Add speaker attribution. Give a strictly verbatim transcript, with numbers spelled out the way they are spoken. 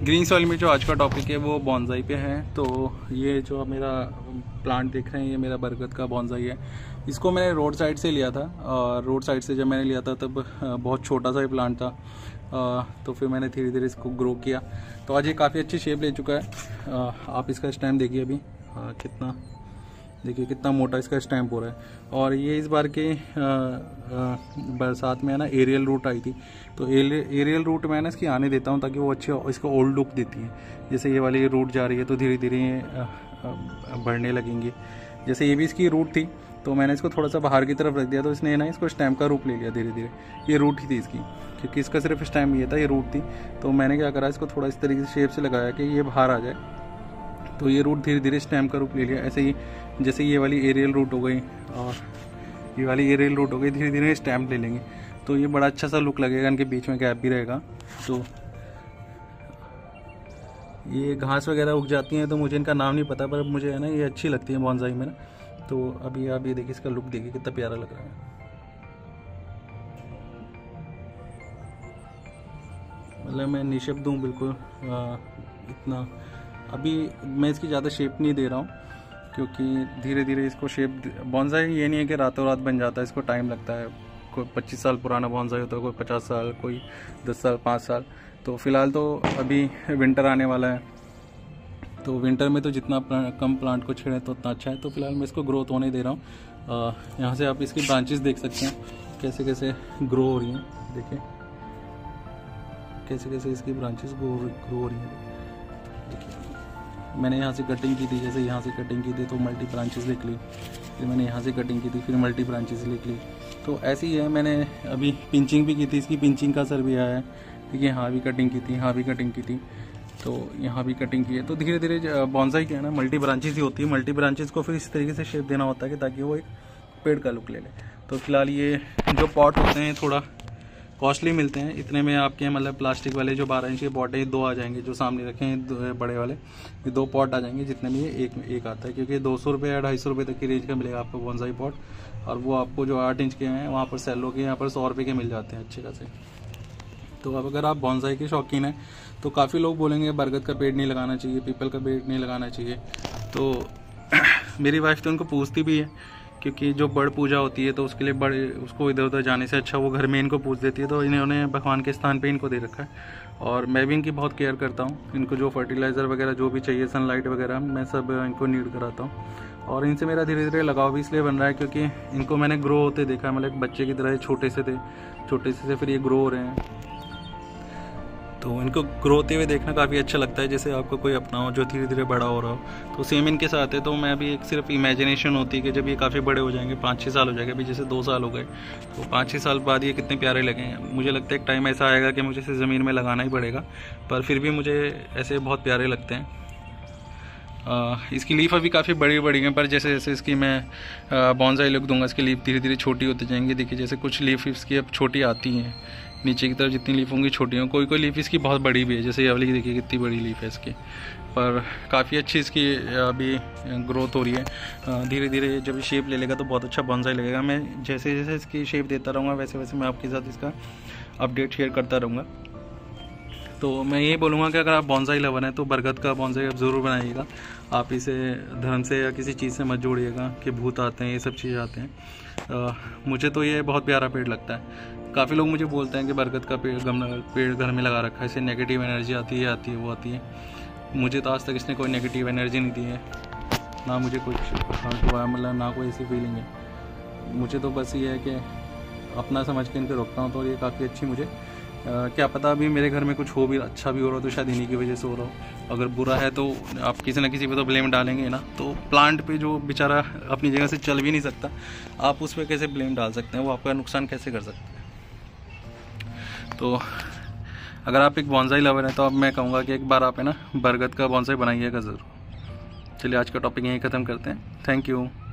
Speaker 1: Green soil में जो आज का टॉपिक है वो बॉन्साई पे है। तो ये जो मेरा प्लांट देख रहे हैं ये मेरा बरगद का बॉन्साई है। इसको मैंने रोड साइड से लिया था और रोड साइड से जब मैंने लिया था तब बहुत छोटा सा ही प्लांट था। तो फिर मैंने धीरे धीरे इसको ग्रो किया तो आज ये काफ़ी अच्छी शेप ले चुका है। आप इसका स्टेम देखिए अभी कितना, देखिए कितना मोटा इसका स्टैम्प हो रहा है। और ये इस बार के बरसात में है ना एरियल रूट आई थी, तो एरियल रूट मैं ना इसकी आने देता हूँ ताकि वो अच्छे इसको ओल्ड लुक देती है। जैसे ये वाली रूट जा रही है तो धीरे धीरे बढ़ने लगेंगे। जैसे ये भी इसकी रूट थी तो मैंने इसको थोड़ा सा बाहर की तरफ रख दिया तो इसने ना इसको स्टैम्प का रूप ले लिया धीरे धीरे। ये रूट ही थी इसकी, क्योंकि इसका सिर्फ स्टैम्प ये था, ये रूट थी। तो मैंने क्या करा, इसको थोड़ा इस तरीके से शेप से लगाया कि ये बाहर आ जाए, तो ये रूट धीरे धीरे स्टैम्प का रूप ले लिया। ऐसे ही जैसे ये वाली एरियल रूट हो गई और ये वाली एरियल रूट हो गई, धीरे धीरे स्टैम्प ले लेंगे तो ये बड़ा अच्छा सा लुक लगेगा। इनके बीच में गैप भी रहेगा। तो ये घास वगैरह उग जाती हैं तो मुझे इनका नाम नहीं पता, पर मुझे है ना ये अच्छी लगती है बॉन्साई में ना। तो अभी आप ये देखिए इसका लुक देखिए कितना प्यारा लग रहा है। मतलब मैं निशब्द दूँ बिल्कुल आ, इतना अभी मैं इसकी ज़्यादा शेप नहीं दे रहा हूँ, क्योंकि धीरे धीरे इसको शेप। बॉन्साई ये नहीं है कि रातों रात बन जाता है, इसको टाइम लगता है। कोई पच्चीस साल पुराना बॉन्साई होता है, कोई पचास साल, कोई दस साल, पाँच साल। तो फ़िलहाल तो अभी विंटर आने वाला है, तो विंटर में तो जितना प्लांट, कम प्लांट को छेड़े तो उतना अच्छा है। तो फिलहाल मैं इसको ग्रोथ होने दे रहा हूँ। यहाँ से आप इसकी ब्रांचेस देख सकते हैं कैसे कैसे ग्रो हो रही हैं। देखिए कैसे कैसे इसकी ब्रांचेस ग्रो ग्रो हो रही हैं। देखिए मैंने यहाँ से कटिंग की थी, जैसे यहाँ से कटिंग की थी तो मल्टी ब्रांचेस लिख ली, फिर मैंने यहाँ से कटिंग की थी फिर मल्टी ब्रांचेस लिख ली। तो ऐसे ही है। मैंने अभी पिंचिंग भी की थी, इसकी पिंचिंग का असर भी आया है। देखिए यहाँ भी कटिंग की थी, यहाँ भी कटिंग की थी, तो यहाँ भी कटिंग की है। तो धीरे धीरे बॉन्साई क्या है ना मल्टी ब्रांचेस ही होती है। मल्टी ब्रांचेस को फिर इस तरीके से शेप देना होता है कि ताकि वो एक पेड़ का लुक ले ले। तो फिलहाल ये जो पॉट होते हैं थोड़ा कॉस्टली मिलते हैं। इतने में आपके मतलब प्लास्टिक वाले जो बारह इंच के पॉट है दो आ जाएंगे, जो सामने रखे हैं बड़े वाले, ये दो पॉट आ जाएंगे जितने में ये एक एक आता है। क्योंकि दो सौ रुपये या ढाई सौ रुपये तक की रेंज का मिलेगा आपको बॉन्साई पॉट। और वो आपको जो आठ इंच के हैं वहाँ पर सेलो के यहाँ पर सौ रुपये के मिल जाते हैं अच्छे खासे। तो अब अगर आप बॉन्साई के शौकीन हैं तो काफ़ी लोग बोलेंगे बरगद का पेड़ नहीं लगाना चाहिए, पीपल का पेड़ नहीं लगाना चाहिए। तो मेरी वाइफ तो उनको पूछती भी है, क्योंकि जो बड़ पूजा होती है तो उसके लिए बड़े उसको इधर उधर जाने से अच्छा वो घर में इनको पूछ देती है। तो इन्होंने भगवान के स्थान पे इनको दे रखा है और मैं भी इनकी बहुत केयर करता हूँ। इनको जो फर्टिलाइज़र वगैरह जो भी चाहिए, सनलाइट वगैरह, मैं सब इनको नीड कराता हूँ। और इनसे मेरा धीरे धीरे लगाव भी इसलिए बन रहा है क्योंकि इनको मैंने ग्रो होते देखा। मतलब एक बच्चे की तरह छोटे से थे, छोटे से फिर ये ग्रो हो रहे हैं। तो इनको ग्रो होते हुए देखना काफ़ी अच्छा लगता है, जैसे आपको कोई अपना हो जो धीरे धीरे बड़ा हो रहा हो। तो सेम इनके साथ है। तो मैं अभी एक सिर्फ इमेजिनेशन होती है कि जब ये काफ़ी बड़े हो जाएंगे, पाँच छः साल हो जाएंगे, अभी जैसे दो साल हो गए, तो पाँच छः साल बाद ये कितने प्यारे लगेंगे। मुझे लगता है एक टाइम ऐसा आएगा कि मुझे इसे ज़मीन में लगाना ही पड़ेगा, पर फिर भी मुझे ऐसे बहुत प्यारे लगते हैं। आ, इसकी लीफ अभी काफ़ी बड़ी बड़ी हैं, पर जैसे जैसे इसकी मैं बॉन्साई लुक दूंगा इसकी लीफ धीरे धीरे छोटी होती जाएंगी। देखिए जैसे कुछ लीफ इसकी अब छोटी आती हैं, नीचे की तरफ जितनी लीफ होंगी छोटी होंगी। कोई कोई लीफ इसकी बहुत बड़ी भी है, जैसे ये वाली देखिए कितनी बड़ी लीफ है इसकी। पर काफ़ी अच्छी इसकी अभी ग्रोथ हो रही है। धीरे धीरे जब शेप ले लेगा तो बहुत अच्छा बॉन्साई लगेगा। मैं जैसे जैसे इसकी शेप देता रहूँगा वैसे वैसे मैं आपके साथ इसका अपडेट शेयर करता रहूँगा। तो मैं ये बोलूँगा कि अगर आप बॉन्साई लवर हैं तो बरगद का बॉन्साई आप ज़रूर बनाइएगा। आप इसे धर्म से या किसी चीज़ से मत जोड़िएगा कि भूत आते हैं, ये सब चीज़ आते हैं। आ, मुझे तो ये बहुत प्यारा पेड़ लगता है। काफ़ी लोग मुझे बोलते हैं कि बरगद का पेड़ गमला पेड़ घर में लगा रखा है, इससे नेगेटिव एनर्जी आती है आती है वो आती है। मुझे तो आज तक इसने कोई नेगेटिव एनर्जी नहीं दी है, ना मुझे कुछ हर्ट हुआ, मतलब ना कोई ऐसी फीलिंग है। मुझे तो बस ये है कि अपना समझ के इनको रोकता हूँ। तो ये काफ़ी अच्छी मुझे आ, क्या पता अभी मेरे घर में कुछ हो भी अच्छा भी हो रहा हो तो शायद इन्हीं की वजह से हो रहा हो। अगर बुरा है तो आप किसी ना किसी पे तो ब्लेम डालेंगे ना। तो प्लांट पे जो बेचारा अपनी जगह से चल भी नहीं सकता, आप उस पर कैसे ब्लेम डाल सकते हैं, वो आपका नुकसान कैसे कर सकते हैं। तो अगर आप एक बॉन्साई लवर हैं तो अब मैं कहूँगा कि एक बार आप है ना बरगद का बॉन्साई बनाइएगा ज़रूर। चलिए आज का टॉपिक यहीं ख़त्म करते हैं। Thank you.